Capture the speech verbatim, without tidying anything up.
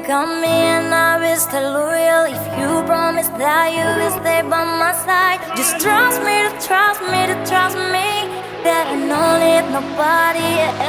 got me and I will stay loyal. If you promise that you will stay by my side, just trust me to trust me to trust me, that I don't need nobody else.